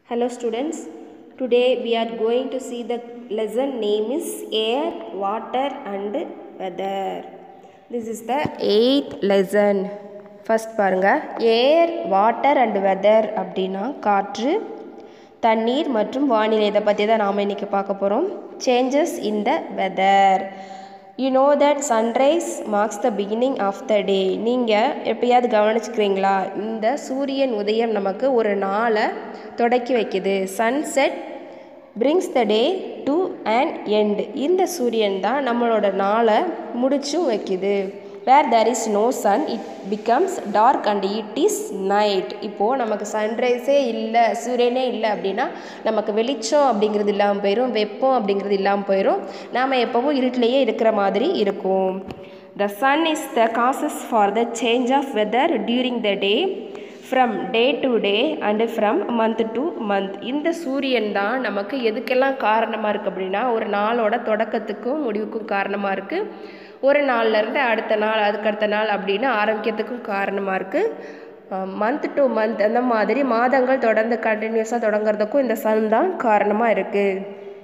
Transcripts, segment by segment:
Hello students, today we are going to see the lesson name is Air, Water and Weather. This is the 8th lesson. First பாருங்க Air, Water and Weather அப்படின்னா காற்று, தண்ணீர் மற்றும் வானிலை. இதை பற்றி தான் நாம் இன்றைக்கி பார்க்க போகிறோம். Changes in the weather. You know that sunrise marks the beginning of the day. நீங்கள் எப்பயாவது கவனிச்சுக்கிறீங்களா? இந்த சூரியன் உதயம் நமக்கு ஒரு நாளை தொடக்கி வைக்குது. Sunset brings the day to an end. இந்த சூரியன் தான் நம்மளோட நாளை முடிச்சும் வைக்குது. Where there is no sun, it becomes dark and it is night. இப்போது நமக்கு சன்ரைஸே இல்லை, சூரியனே இல்லை அப்படின்னா நமக்கு வெளிச்சம் அப்படிங்கிறது இல்லாமல் போயிடும், வெப்பம் அப்படிங்கிறது இல்லாமல் போயிடும், நாம் எப்போவும் இருட்டிலேயே இருக்கிற மாதிரி இருக்கும். The sun is the causes for the change of weather during the day, from day to day and from month to month. இந்த சூரியன் தான் நமக்கு எதுக்கெல்லாம் காரணமாக இருக்குது அப்படின்னா ஒரு நாளோட தொடக்கத்துக்கும் முடிவுக்கும் காரணமாக இருக்குது. ஒரு நாள்லேருந்து அடுத்த நாள் அதுக்கடுத்த நாள் அப்படின்னு ஆரம்பிக்கிறதுக்கும் காரணமாக இருக்குது. மந்த் டு மந்த் அந்த மாதிரி மாதங்கள் தொடர்ந்து கண்டினியூஸாக தொடங்குறதுக்கும் இந்த சன் தான் காரணமாக இருக்குது.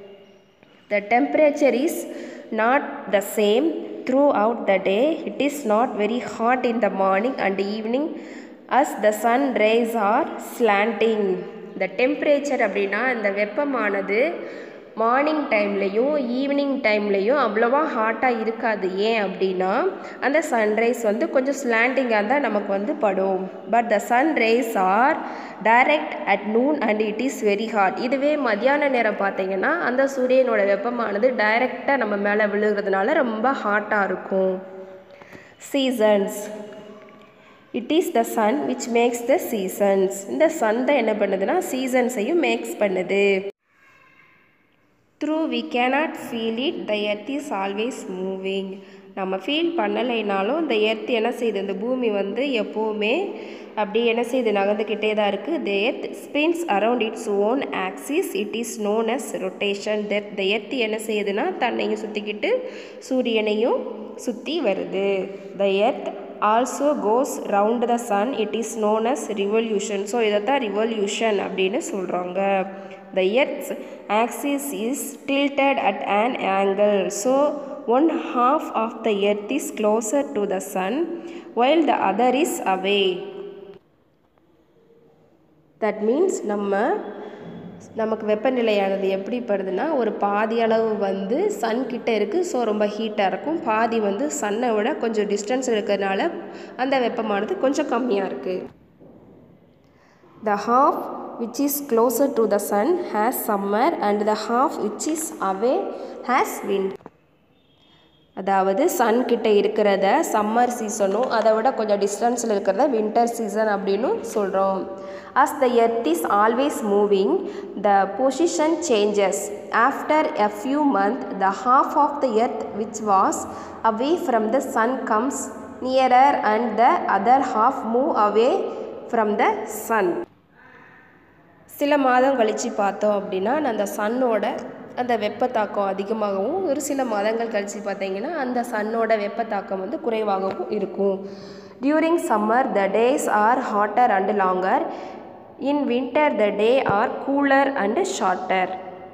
The temperature is not the same throughout the day. It is not very hot in the morning and evening as the sun rays are slanting. The temperature அப்படின்னா இந்த வெப்பமானது மார்னிங் டைம்லேயும் ஈவினிங் டைம்லேயும் அவ்வளோவா ஹாட்டாக இருக்காது. ஏன் அப்படின்னா அந்த சன்ரைஸ் வந்து கொஞ்சம் ஸ்லாண்டிங்காக தான் நமக்கு வந்து படும். But the sun rays are direct at noon and it is very hot. இதுவே மத்தியான நேரம் பார்த்தீங்கன்னா அந்த சூரியனோட வெப்பமானது டைரெக்டாக நம்ம மேலே விழுகிறதுனால ரொம்ப ஹாட்டாக இருக்கும். Seasons. It is the sun which makes the seasons. இந்த சன் தான் என்ன பண்ணுதுன்னா சீசன்ஸையும் மேக்ஸ் பண்ணுது. Through we cannot feel it, the earth is always moving. நம்ம ஃபீல் பண்ணலைனாலும் இந்த எர்த் என்ன செய்யுது, இந்த பூமி வந்து எப்போவுமே அப்படி என்ன செய்யுது, நகர்ந்துக்கிட்டே தான் இருக்குது. The earth spins around its own axis. It is known as rotation. The earth என்ன செய்யுதுன்னா தன்னையும் சுற்றிக்கிட்டு சூரியனையும் சுற்றி வருது. The earth also goes round the sun. It is known as revolution. So இதைத்தான் ரிவல்யூஷன் அப்படின்னு சொல்கிறாங்க. The earth's axis is tilted at an angle. So one half of the earth is closer to the sun while the other is away. That means நமக்கு வெப்பநிலையானது எப்படி படுதுன்னா ஒரு பாதி அளவு வந்து சன் கிட்ட இருக்குது, ஸோ ரொம்ப ஹீட்டாக இருக்கும். பாதி வந்து சன்னை விட கொஞ்சம் டிஸ்டன்ஸ் இருக்கிறதுனால அந்த வெப்பமானது கொஞ்சம் கம்மியாக இருக்குது. The half which is closer to the sun has summer and the half which is away has winter. அதாவது சன் கிட்ட இருக்கிறத சம்மர் சீசனும் அதை விட கொஞ்சம் டிஸ்டன்ஸில் இருக்கிறத வின்டர் சீசன் அப்படின்னு சொல்கிறோம். As the earth is always moving, the position changes. After a few months, the half of the earth which was away from the sun comes nearer and the other half move away from the sun. சில மாதம் கழித்து பார்த்தோம் அப்படின்னா அந்த சன்னோட அந்த வெப்பத்தாக்கம் அதிகமாகவும் ஒரு சில மாதங்கள் கழித்து பார்த்தீங்கன்னா அந்த சன்னோட வெப்பத்தாக்கம் வந்து குறைவாகவும் இருக்கும். During summer the days are hotter and longer. In winter the day are cooler and shorter.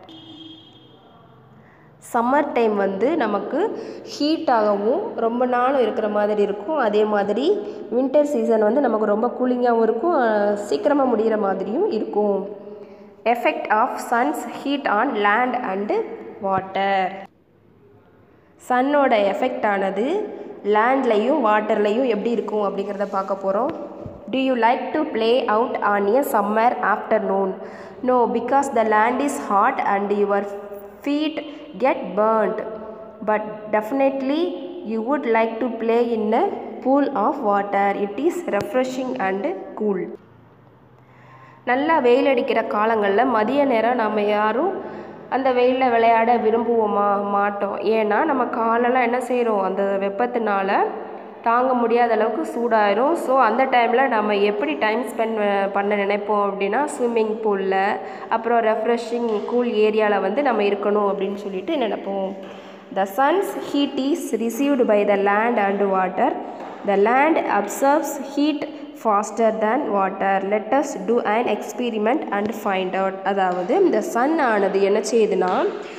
Summer time வந்து நமக்கு ஹீட்டாகவும் ரொம்ப நாளும் இருக்கிற மாதிரி இருக்கும். அதே மாதிரி வின்டர் சீசன் வந்து நமக்கு ரொம்ப கூலிங்காகவும் இருக்கும், சீக்கிரமாக முடிகிற மாதிரியும் இருக்கும். Effect of sun's heat on land and water. சன்னோட எஃபெக்ட் ஆனது லேண்ட்லையும் வாட்டர்லையும் எப்படி இருக்கும் அப்படிங்கிறத பார்க்க போகிறோம். Do you like to play out on a summer afternoon? No, because the land is hot and your feet get burnt. But definitely you would like to play in a pool of water. It is refreshing and cool. நல்லா வெயில் அடிக்கிற காலங்களில் மதிய நேரம் நம்ம யாரும் அந்த வெயிலில் விளையாட விரும்புவோமா? மாட்டோம். ஏன்னா நம்ம காலெல்லாம் என்ன செய்கிறோம், அந்த வெப்பத்தினால தாங்க முடியாத அளவுக்கு சூடாயிரும். ஸோ அந்த டைமில் நம்ம எப்படி டைம் ஸ்பெண்ட் பண்ண நினைப்போம் அப்படின்னா ஸ்விம்மிங் பூலில், அப்புறம் ரெஃப்ரெஷிங் கூல் ஏரியாவில் வந்து நம்ம இருக்கணும் அப்படின்னு சொல்லிட்டு நினைப்போம். The sun's heat is received by the land and water. The land absorbs heat faster than water. Let us do an experiment and find out. அதாவது இந்த சன் ஆனது என்ன செய்யுதுன்னா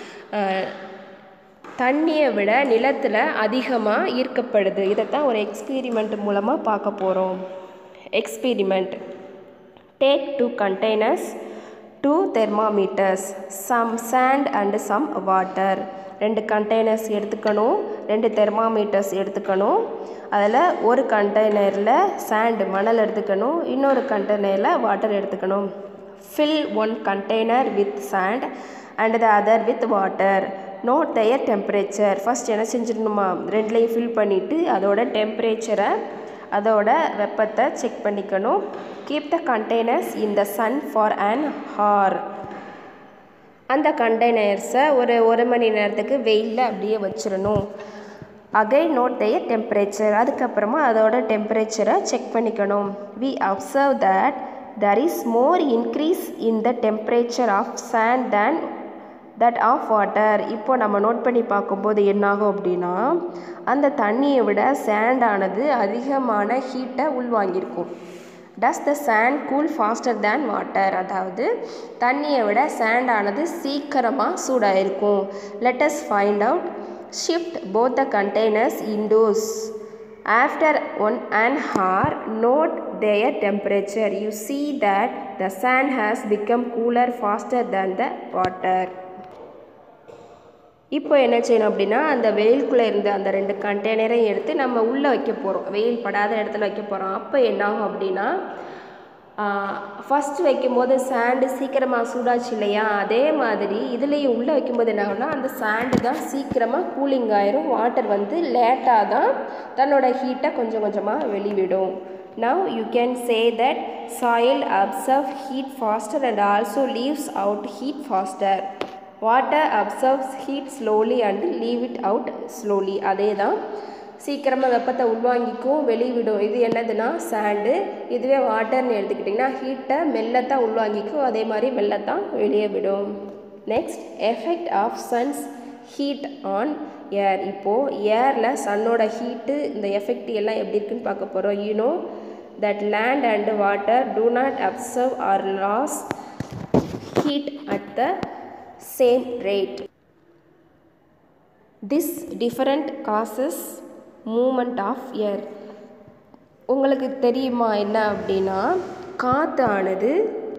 தண்ணியை விட நிலத்தில் அதிகமாக ஈர்க்கப்படுது. இதைத்தான் ஒரு எக்ஸ்பீரிமெண்ட் மூலமாக பார்க்க போகிறோம். Experiment. Take 2 containers, 2 thermometers, some sand and some water. 2 containers எடுத்துக்கணும், 2 thermometers எடுத்துக்கணும். அதில் ஒரு கண்டெய்னரில் சாண்ட் மணல் எடுத்துக்கணும், இன்னொரு கண்டெய்னரில் வாட்டர் எடுத்துக்கணும். Fill one container with sand and the other with water. Note their temperature. First என்ன செஞ்சிடணுமா, ரெண்டுலேயும் ஃபில் பண்ணிவிட்டு அதோட டெம்பரேச்சரை அதோட வெப்பத்தை செக் பண்ணிக்கணும். Keep the containers in the sun for an hour. அந்த கண்டெய்னர்ஸை ஒரு மணி நேரத்துக்கு வெயிலில் அப்படியே வச்சிடணும். Again note their temperature. அதுக்கப்புறமா அதோட டெம்பரேச்சரை செக் பண்ணிக்கணும். We observe that there is more increase in the temperature of sand than that of water. இப்போ நம்ம நோட் பண்ணி பார்க்கும்போது என்னாகும் அப்படின்னா, அந்த தண்ணியை விட சாண்டானது அதிகமான ஹீட்டை உள்வாங்கியிருக்கும். Does the sand cool faster than water? அதாவது தண்ணியை விட சாண்டானது சீக்கிரமாக சூடாயிருக்கும். Let us find out. Shift both the containers indoors. After an hour, note their temperature. You see that the sand has become cooler faster than the water. இப்போ என்ன செய்யணும் அப்படின்னா, அந்த வெயிலுக்குள்ளே இருந்த அந்த 2 கண்டெய்னரையும் எடுத்து நம்ம உள்ளே வைக்க போகிறோம். வெயில் படாத இடத்துல வைக்க போகிறோம். அப்போ என்னாகும் அப்படின்னா, ஃபஸ்ட்டு வைக்கும்போது சாண்டு சீக்கிரமாக சூடாச்சு இல்லையா, அதே மாதிரி இதுலேயும் உள்ளே வைக்கும்போது என்ன ஆகும்னா, அந்த சாண்டு தான் சீக்கிரமாக கூலிங் ஆயிரும். வாட்டர் வந்து லேட்டாக தான் தன்னோட ஹீட்டை கொஞ்சம் கொஞ்சமாக வெளிவிடும். Now you can say that soil absorbs heat faster and also leaves out heat faster. Water absorbs heat slowly and leave it out slowly. அதே தான், சீக்கிரமாக வெப்பத்தை உள்வாங்கிக்கும் வெளிவிடும். இது என்னதுன்னா சாண்டு. இதுவே வாட்டர்னு எடுத்துக்கிட்டிங்கன்னா ஹீட்டை மெல்லத்தான் உள்வாங்கிக்கும், அதே மாதிரி மெல்லத்தான் வெளியே விடும். Next, effect of sun's heat on air. இப்போது ஏரில் சன்னோட ஹீட்டு இந்த எஃபெக்ட் எல்லாம் எப்படி இருக்குன்னு பார்க்க போகிறோம். You know that land and water do not absorb or lose heat at the same rate. This different causes movement of air. உங்களுக்கு தெரியுமா என்ன அப்படின்னா, காற்று ஆனது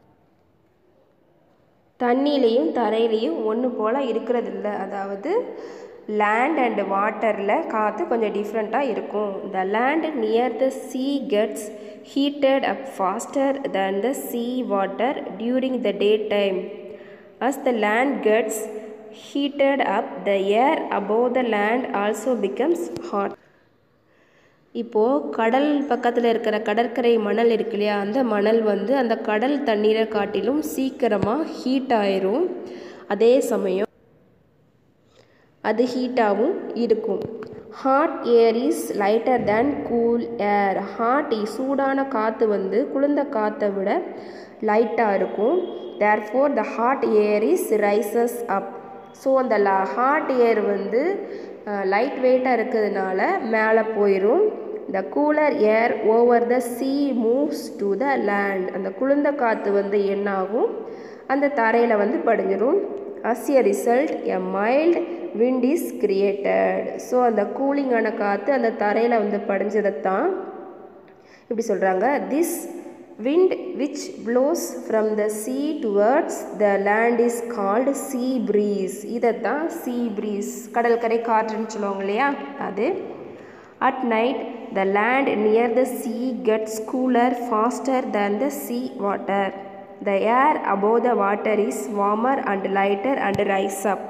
தண்ணியிலையும் தரையிலையும் ஒன்று போல் இருக்கிறது இல்லை. அதாவது லேண்ட் அண்ட் வாட்டரில் காற்று கொஞ்சம் டிஃப்ரெண்ட்டாக இருக்கும். The land near the sea gets heated up faster than the sea water during the daytime. As the land gets heated up, the air above the land also becomes hot. இப்போது கடல் பக்கத்தில் இருக்கிற கடற்கரை மணல் இருக்கு இல்லையா, அந்த மணல் வந்து அந்த கடல் தண்ணீரை காட்டிலும் சீக்கிரமாக ஹீட் ஆயிரும். அதே சமயம் அது ஹீட்டாகவும் இருக்கும். Hot air is lighter than cool air. Hot சூடான காற்று வந்து குளிர்ந்த காற்றை விட லைட்டாக இருக்கும். Therefore the hot air is rises up. So அந்த ஹாட் ஏர் வந்து லைட் வெயிட்டாக இருக்கிறதுனால மேலே போயிடும். The cooler air over the sea moves to the land. அந்த குளிர்ந்த காற்று வந்து என்னாகும், அந்த தரையில் வந்து படிஞ்சிடும். As a result, a mild wind is created. So அந்த கூலிங்கான காற்று அந்த தரையில் வந்து படிஞ்சதைத்தான் இப்படி சொல்கிறாங்க. This wind which blows from the sea towards the land is called sea breeze. இதைத்தான் sea breeze, கடற்கரை காற்றுன்னு சொல்லுவாங்க இல்லையா அது. At night, the land near the sea gets cooler faster than the sea water. The air above the water is warmer and lighter and rise up.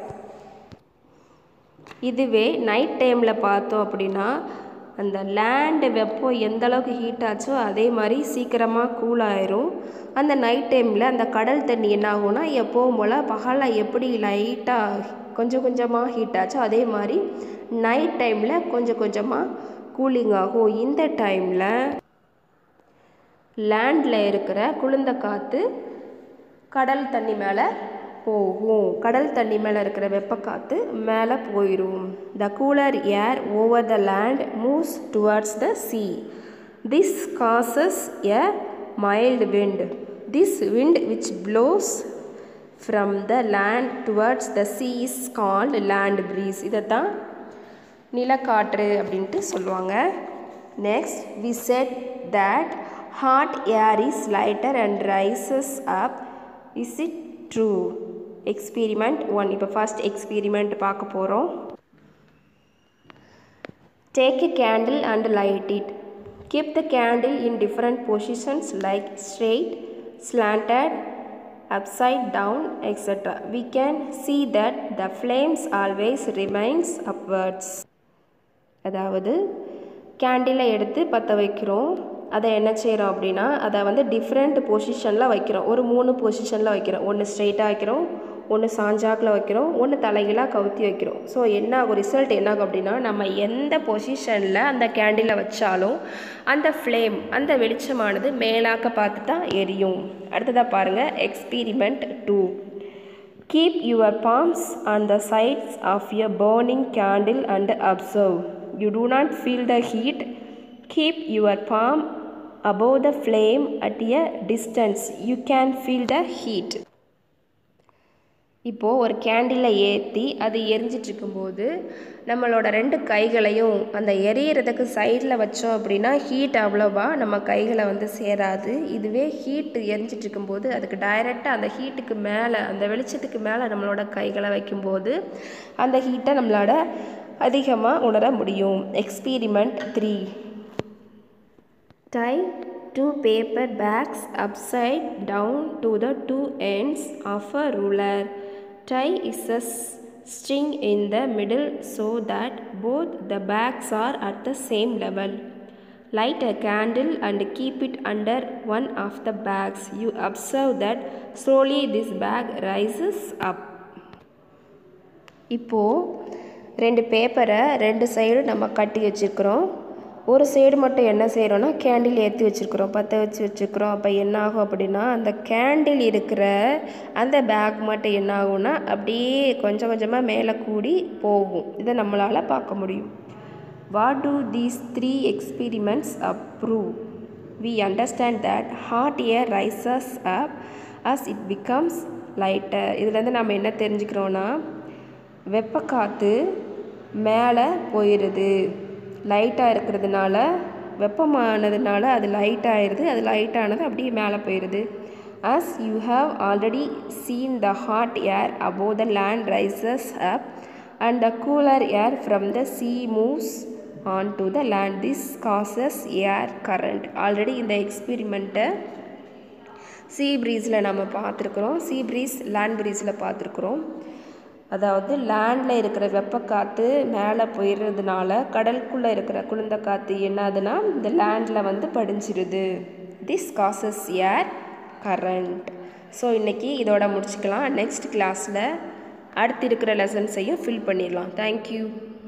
இதுவே night டைமில் பார்த்தோம் அப்படின்னா, அந்த லேண்டு வெப்பம் எந்த அளவுக்கு ஹீட் ஆச்சோ அதே மாதிரி சீக்கிரமாக கூல் ஆயிரும். அந்த நைட் டைமில் அந்த கடல் தண்ணி என்ன ஆகும்னா, எப்போவும் போல் பகலில் எப்படி லைட்டாக கொஞ்சம் கொஞ்சமாக ஹீட் ஆச்சோ அதே மாதிரி நைட் டைமில் கொஞ்சம் கொஞ்சமாக கூலிங் ஆகும். இந்த டைமில் லேண்டில் இருக்கிற குளிர்ந்த காற்று கடல் தண்ணி மேலே போகும். கடல் தண்ணி மேலே இருக்கிற வெப்பக்காற்று மேலே போயிடும். The cooler air over the land moves towards the sea. This causes a mild wind. This wind which blows from the land towards the sea is called land breeze. இதைத்தான் நிலக்காற்று அப்படின்ட்டு சொல்லுவாங்க. Next, we said that hot air is lighter and rises up. Is it true? Experiment 1. இப்போ first experiment பார்க்க போகிறோம். Take a candle and light it. Keep the candle in different positions like straight, slanted, upside down, etc. We can see that the flames always remains upwards. அதாவது கேண்டிலை எடுத்து பற்ற வைக்கிறோம். அதை என்ன செய்கிறோம் அப்படின்னா அதை வந்து டிஃப்ரெண்ட் பொசிஷனில் வைக்கிறோம். ஒரு 3 பொசிஷனில் வைக்கிறோம். ஒன்று ஸ்ட்ரெயிட்டாக வைக்கிறோம், ஒன்று சாஞ்சாக்கில் வைக்கிறோம், ஒன்று தலைகீழாக கவுத்தி வைக்கிறோம். ஸோ என்ன ஆகும், ரிசல்ட் என்ன ஆகும் அப்படின்னா நம்ம எந்த பொசிஷனில் அந்த கேண்டிலை வச்சாலும் அந்த ஃப்ளேம், அந்த வெளிச்சமானது மேலாக்க பார்த்து தான் எரியும். அடுத்ததாக பாருங்கள், experiment 2. Keep your palms on the sides of your burning candle and observe. You do not feel the heat. Keep your palm above the flame at a distance. You can feel the heat. இப்போது ஒரு கேண்டிலை ஏற்றி அது எரிஞ்சிட்ருக்கும்போது நம்மளோட 2 கைகளையும் அந்த எரியறதுக்கு சைடில் வச்சோம் அப்படின்னா ஹீட் அவ்வளோவா நம்ம கைகளை வந்து சேராது. இதுவே ஹீட் எரிஞ்சிட்ருக்கும்போது அதுக்கு டைரெக்டாக அந்த ஹீட்டுக்கு மேலே, அந்த வெளிச்சத்துக்கு மேலே நம்மளோட கைகளை வைக்கும்போது அந்த ஹீட்டை நம்மளோட அதிகமாக உணர முடியும். Experiment 3. Tie 2 paper bags upside down to the 2 ends of a ruler. Tie is a string in the middle so that both the bags are at the same level. Light a candle and keep it under one of the bags. You observe that slowly this bag rises up. இப்போது 2 பேப்பரை 2 side நம்ம கட்டி வச்சுருக்கிறோம். ஒரு side மட்டும் என்ன செய்கிறோன்னா candle ஏற்றி வச்சுருக்குறோம், பற்ற வச்சுருக்குறோம். அப்போ என்ன ஆகும் அப்படின்னா அந்த கேண்டில் இருக்கிற அந்த பேக் மட்டும் என்ன ஆகும்னா அப்படியே கொஞ்சம் கொஞ்சமாக மேலே கூடி போகும். இதை நம்மளால் பார்க்க முடியும். What do these 3 experiments prove? We understand that hot air rises up as it becomes lighter. இதுலேருந்து நம்ம என்ன தெரிஞ்சுக்கிறோன்னா வெப்பக்காற்று மேலே போயிடுது. லைட்டாக இருக்கிறதுனால, வெப்பமானதுனால அது லைட் ஆயிடுது. அது லைட்டானது அப்படியே மேலே போயிடுது. As you have already seen, the hot air above the land rises up and the cooler air from the sea moves on to the land. This causes air current. Already இந்த எக்ஸ்பெரிமெண்ட்டை சீ ப்ரீஸில் நம்ம பார்த்துருக்குறோம், சீ breeze, land ப்ரீஸில் பார்த்துருக்குறோம். அதாவது லேண்டில் இருக்கிற வெப்பக்காற்று மேலே போயிடுறதுனால கடலுக்குள்ளே இருக்கிற குளிர்ந்த காற்று என்னதுன்னா இந்த லேண்டில் வந்து படிஞ்சிருது. This causes air current. So இன்றைக்கி இதோட முடிச்சுக்கலாம். நெக்ஸ்ட் கிளாஸில் அடுத்து இருக்கிற லெசன்ஸையும் ஃபில் பண்ணிடலாம். தேங்க்யூ.